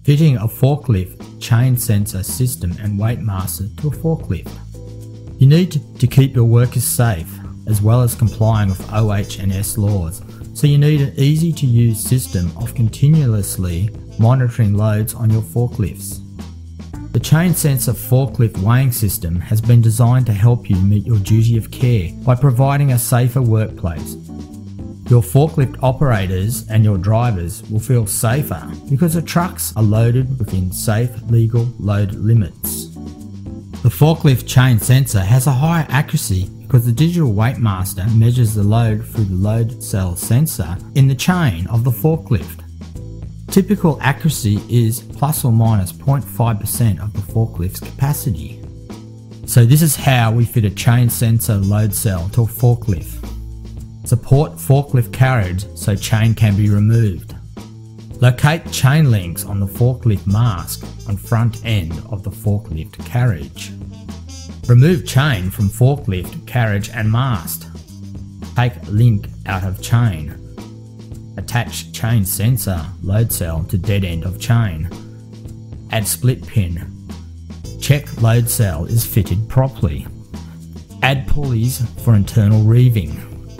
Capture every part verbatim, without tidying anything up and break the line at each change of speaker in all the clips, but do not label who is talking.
Fitting a forklift chain sensor system and weight master to a forklift. You need to keep your workers safe, as well as complying with O H and S laws, so you need an easy to use system of continuously monitoring loads on your forklifts. The chain sensor forklift weighing system has been designed to help you meet your duty of care by providing a safer workplace. Your forklift operators and your drivers will feel safer because the trucks are loaded within safe legal load limits. The forklift chain sensor has a higher accuracy because the digital weight master measures the load through the load cell sensor in the chain of the forklift. Typical accuracy is plus or minus zero point five percent of the forklift's capacity. So this is how we fit a chain sensor load cell to a forklift. Support forklift carriage so chain can be removed. Locate chain links on the forklift mask on front end of the forklift carriage. Remove chain from forklift carriage and mast. Take link out of chain. Attach chain sensor load cell to dead end of chain. Add split pin. Check load cell is fitted properly. Add pulleys for internal reeving.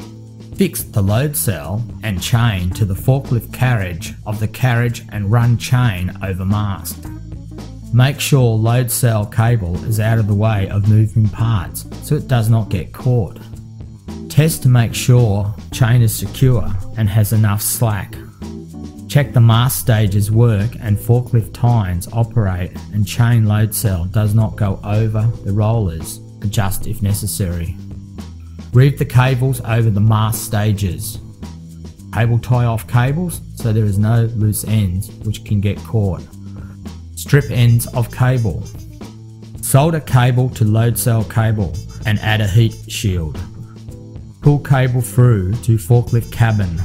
Fix the load cell and chain to the forklift carriage of the carriage and run chain over mast. Make sure load cell cable is out of the way of moving parts so it does not get caught. Test to make sure chain is secure and has enough slack. Check the mast stages work and forklift tines operate and chain load cell does not go over the rollers. Adjust if necessary. Reeve the cables over the mast stages. Cable tie off cables so there is no loose ends which can get caught. Strip ends of cable. Solder cable to load cell cable and add a heat shield. Pull cable through to forklift cabin.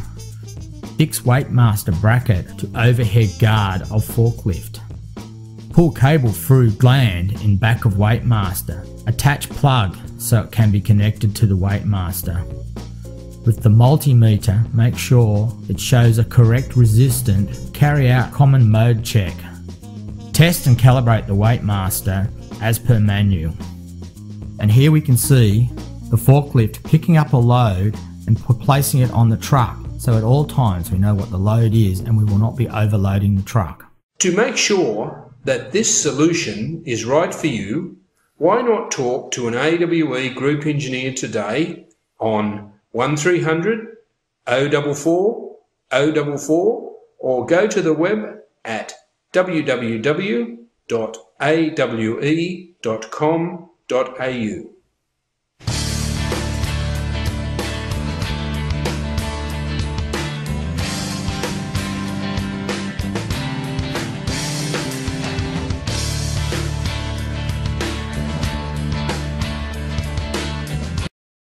Fix weight master bracket to overhead guard of forklift. Pull cable through gland in back of weight master. Attach plug so it can be connected to the weight master. With the multimeter, make sure it shows a correct resistant. Carry out common mode check. Test and calibrate the weight master as per manual. And here we can see the forklift picking up a load and placing it on the truck, so at all times we know what the load is and we will not be overloading the truck.
To make sure that this solution is right for you, why not talk to an A W E group engineer today on one three hundred, oh four four, oh four four or go to the web at w w w dot a w e dot com dot a u.